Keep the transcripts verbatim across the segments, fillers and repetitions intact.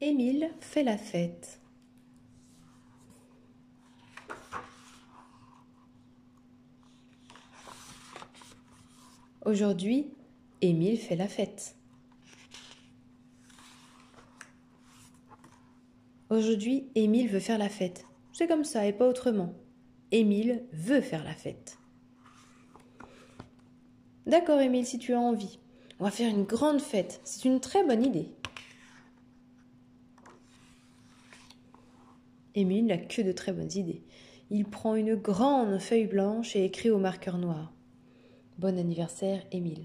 Émile fait la fête. Aujourd'hui, Émile fait la fête. Aujourd'hui, Émile veut faire la fête. C'est comme ça et pas autrement. Émile veut faire la fête. D'accord, Émile, si tu as envie. On va faire une grande fête. C'est une très bonne idée. Émile n'a que de très bonnes idées. Il prend une grande feuille blanche et écrit au marqueur noir. Bon anniversaire, Émile.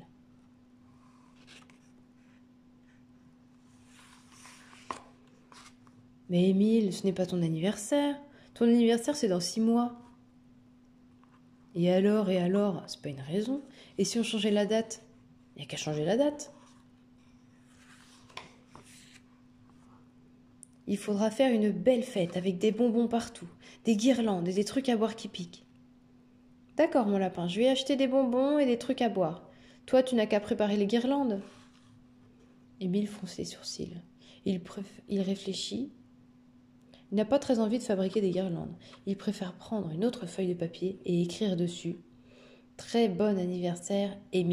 Mais Émile, ce n'est pas ton anniversaire. Ton anniversaire, c'est dans six mois. Et alors, et alors, c'est pas une raison. Et si on changeait la date? Il n'y a qu'à changer la date. Il faudra faire une belle fête avec des bonbons partout, des guirlandes et des trucs à boire qui piquent. D'accord, mon lapin, je vais acheter des bonbons et des trucs à boire. Toi, tu n'as qu'à préparer les guirlandes. Émile fronce les sourcils. Il, préf... Il réfléchit. Il n'a pas très envie de fabriquer des guirlandes. Il préfère prendre une autre feuille de papier et écrire dessus « Très bon anniversaire, Émile ».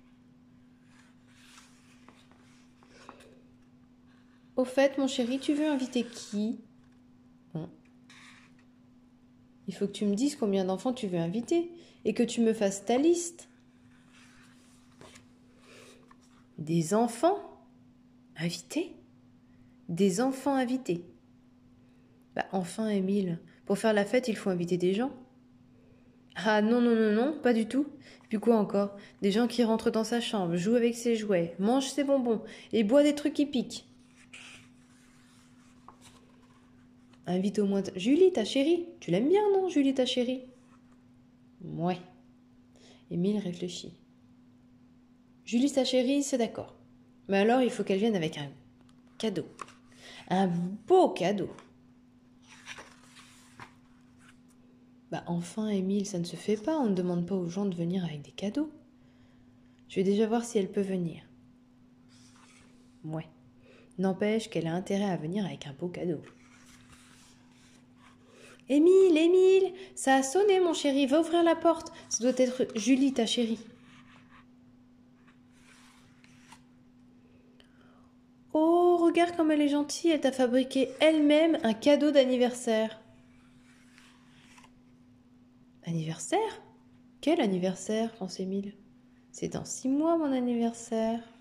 Au fait, mon chéri, tu veux inviter qui? Bon. Il faut que tu me dises combien d'enfants tu veux inviter et que tu me fasses ta liste. Des enfants invités? Des enfants invités. Bah enfin, Émile, pour faire la fête, il faut inviter des gens. Ah non, non, non, non, pas du tout. Et puis quoi encore? Des gens qui rentrent dans sa chambre, jouent avec ses jouets, mangent ses bonbons et boivent des trucs qui piquent. Invite au moins Julie, ta chérie. Tu l'aimes bien, non, Julie, ta chérie? Ouais. Émile réfléchit. Julie, ta chérie, c'est d'accord. Mais alors, il faut qu'elle vienne avec un cadeau. Un beau cadeau. Bah enfin, Émile, ça ne se fait pas. On ne demande pas aux gens de venir avec des cadeaux. Je vais déjà voir si elle peut venir. Ouais. N'empêche qu'elle a intérêt à venir avec un beau cadeau. Émile, Émile, ça a sonné, mon chéri. Va ouvrir la porte. Ça doit être Julie, ta chérie. Oh, regarde comme elle est gentille. Elle t'a fabriqué elle-même un cadeau d'anniversaire. Anniversaire? Quel anniversaire? pense Émile. C'est dans six mois, mon anniversaire.